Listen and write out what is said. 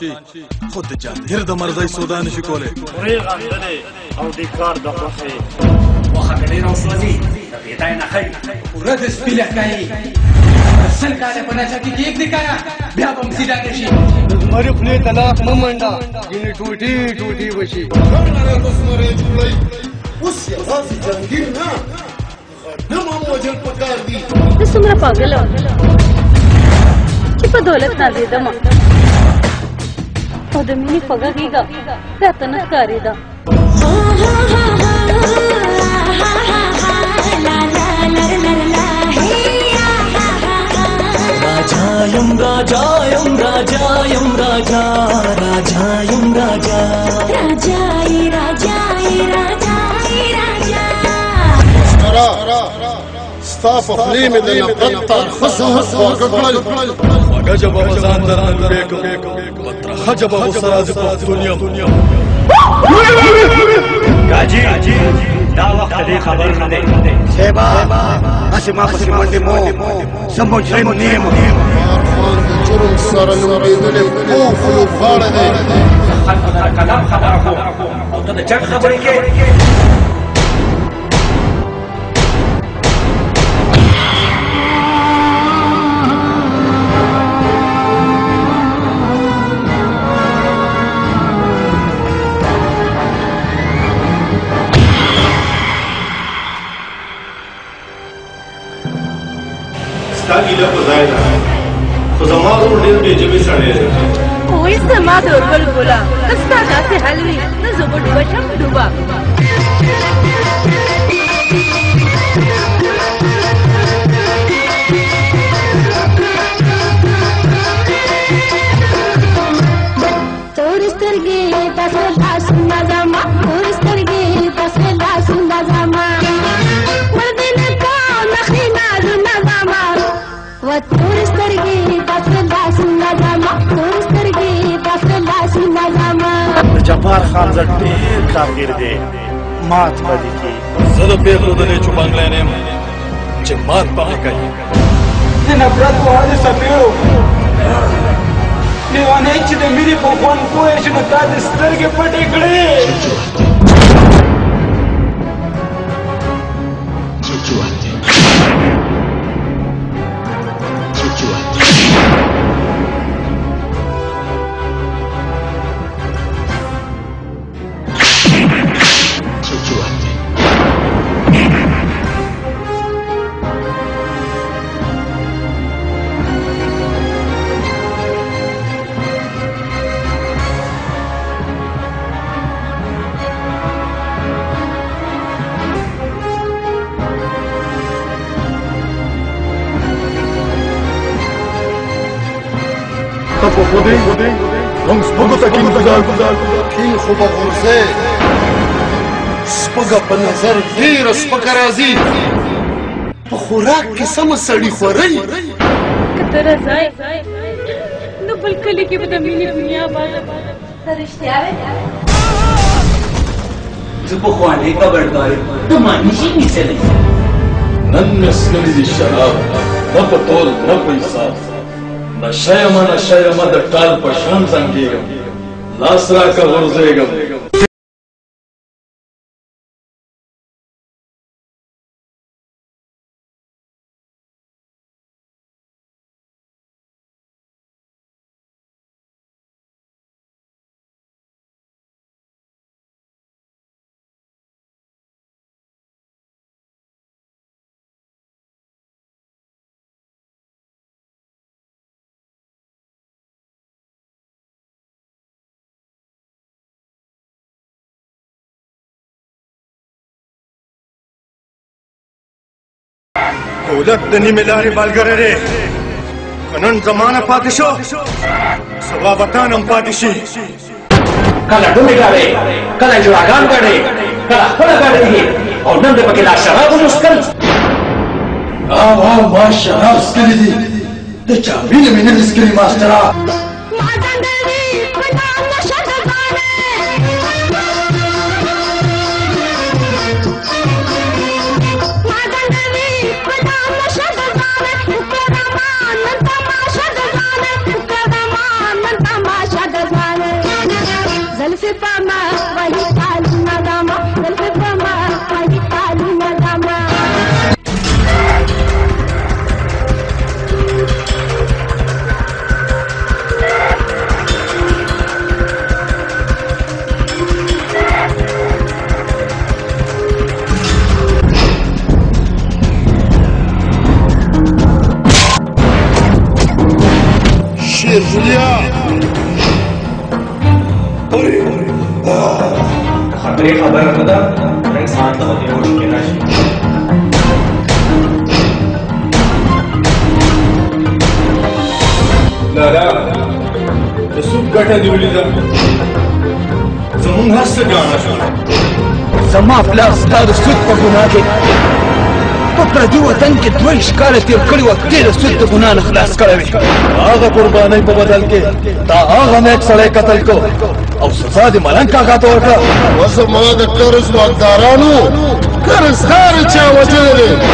خود د جاندیر د مرضی سودا نشي کولی پرې غندلې او د کار د خوښۍ وخه کډې راوسوځي د پیتای نه خی پوره د سپي لښکرې سل کاله په نشه کې کیک دی کایا بیا به هم سیده نه شي د زمري خولې ته لاس مه منډه ځینې ټوټې ټوټې وشي اوس یوازې جهانګیر نه غنم هم وجل پکار دي زه څومره پاګله وم چې په دولت نازېدمه او د مینې خوږه غېږه راته نه ښکارېده राजायम राजायम राजायम राजा राजायम राजा राजाई राजाई राजाई राजा ستا په خولې مې د نفرت تارخصه خواږه کړل خوږه ژبه به ځان ته رانجوړې کړم مطرحه ژبه به ورسره د پښتون یم کاجي دا وخت دې خبر نه دی سیبا هسې ما پسې منډې مو زه مجرم نه یم خان د جرم سره لوبېدلی پوخ لوبغاړی دی خلکو ته کلام خبره کوم او ته د جنګ خبرې کوې ستا ګیله په ځای ده خو زما ورور ډېر بېجبې سړی دی اوس زما د ورګل ګله که ستا داسې حل وي نو زه به ډوبه شم ډوبه تور سترګې داسې لاسونه زما تور سترګې داسې لاسونه زما تور سترګې داسې لاسونه زما تور سترګې داسې لاسونه زما د جبار خان زړه ډېر کافر دی مات به دې کړي زه د پرېښودلې چوپانګلی نه یم چې مات به مې کوي د نفرت وهلې څپېړو لیونی چې د مینې په خوند پوه شي نو تا د سترګې پټې کړې په خودی هم سپږو ته کین ګزار کین خو به غورځې سپږه په نظر ډېره سپکه راځي په خوراک کې سمه سړي خورئ که ته راځې نو بل کلي کې به د مینې دنیا باندې ته رښتیا وایې زه پخوانی خبردار یم ته ما نشي نیسلی نن مې څښلي دي شراب نه په تول نه په حساب نشه یمه د ټال په شان زنګېږم لاس راکه غورځېږم دولت د نیمې لارې ملګری دی که نن زمانه پاتې شو سبا وطن هم پاتې شي کله ډوډۍ ګاډې کله جوړاګان ګاډې کله خپله ګاډېږي او نن د پکې لا شرابو مسکل ما شراب څکلي دي د چا وینه مې نه دي څکلي ماسټره Shut खतरे खबर रखदा नहीं साथ तो बेहोश के राशि लाला रसूल गटा दिवली जा जमून हस्त जाना زما پلار ستا د سود په ګناه کې په پردي وطن کې 2 کاله تېر کړي وو ته د سود د ګناه نه خلاص کړی وې هغه قربانۍ په بدل کې تا هغه نیک سړی قتل کو او سزا دې ملنګ کاکا ته ورکړه وزما د ټرس واکدارانو قرض هر چا وجلې